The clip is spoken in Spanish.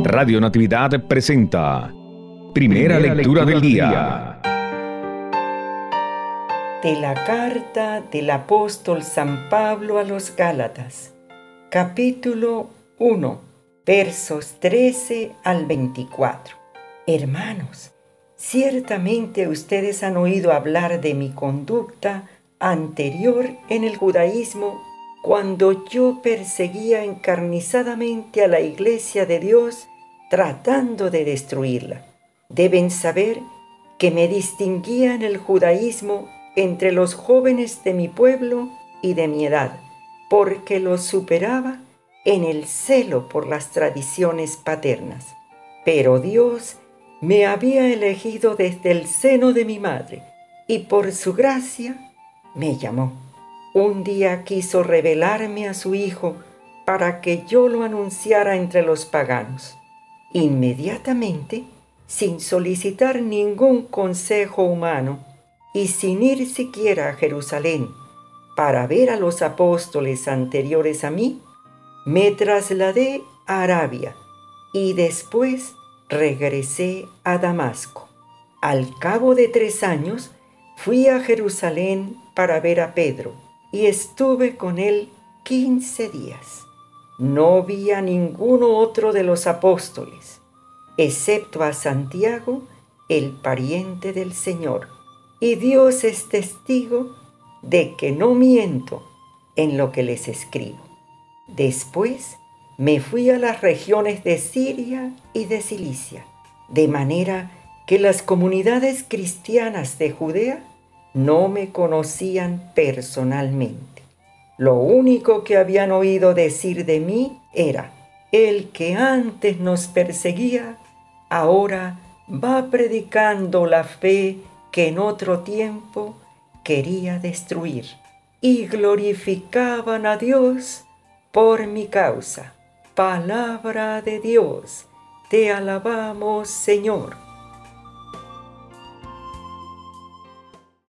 Radio Natividad presenta Primera Lectura del Día. De la carta del apóstol San Pablo a los Gálatas, capítulo 1, versos 13 al 24. Hermanos, ciertamente ustedes han oído hablar de mi conducta anterior en el judaísmo cuando yo perseguía encarnizadamente a la Iglesia de Dios tratando de destruirla. Deben saber que me distinguía en el judaísmo entre los jóvenes de mi pueblo y de mi edad, porque los superaba en el celo por las tradiciones paternas. Pero Dios me había elegido desde el seno de mi madre y por su gracia me llamó. Un día quiso revelarme a su Hijo para que yo lo anunciara entre los paganos. Inmediatamente, sin solicitar ningún consejo humano y sin ir siquiera a Jerusalén para ver a los apóstoles anteriores a mí, me trasladé a Arabia y después regresé a Damasco. Al cabo de 3 años, fui a Jerusalén para ver a Pedro y estuve con él 15 días. No vi a ninguno otro de los apóstoles, excepto a Santiago, el pariente del Señor. Y Dios es testigo de que no miento en lo que les escribo. Después me fui a las regiones de Siria y de Cilicia, de manera que las comunidades cristianas de Judea no me conocían personalmente. Lo único que habían oído decir de mí era: el que antes nos perseguía, ahora va predicando la fe que en otro tiempo quería destruir. Y glorificaban a Dios por mi causa. Palabra de Dios, te alabamos, Señor.